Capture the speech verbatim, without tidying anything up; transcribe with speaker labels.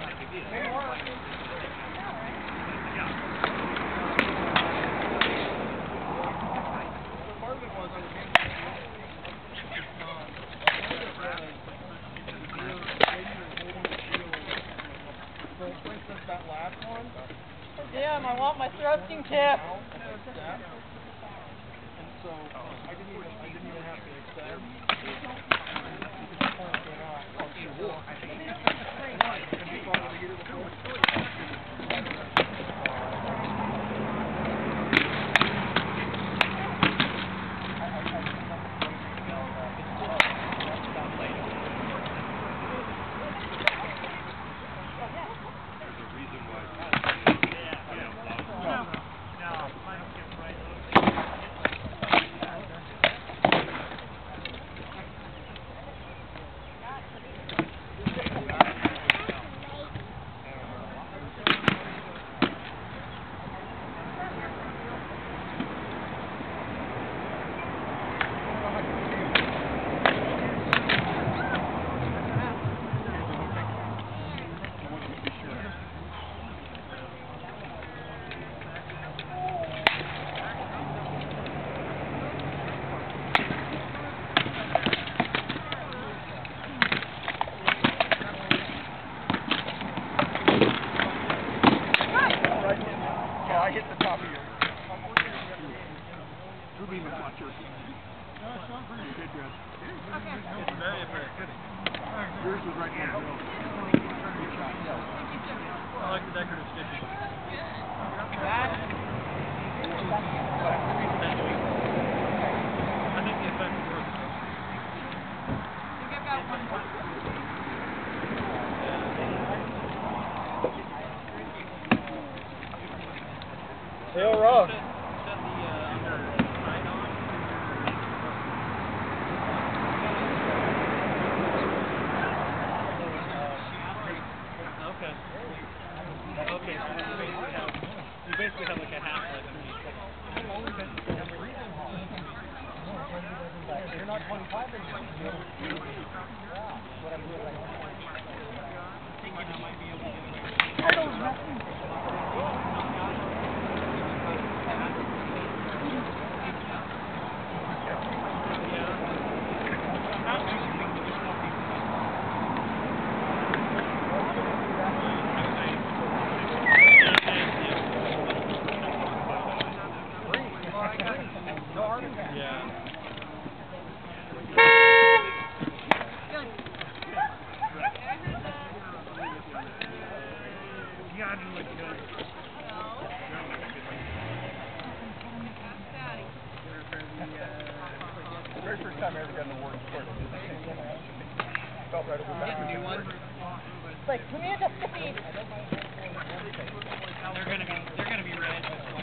Speaker 1: Damn, I want my thrusting tip. And
Speaker 2: so I didn't even I didn't even have to extend. I hit the top of your Ruby was watch yours. No, it's not pretty good, Brad. Okay. It's very, very good. Yours was right here. Good shot. I like the decorative stitching. That? I think the effect is worth it. I think I've got one more. Tail rough. Set the uh, under side on. Okay. Okay. So you basically have you basically have like a half life underneath. You're not twenty-five anymore. What I'm doing right now. Thinking I might be able to get away. I don't know. Very first time I ever got an award for it. Felt right over back.
Speaker 1: Like, give me a feed.
Speaker 3: They're gonna be, they're gonna be red.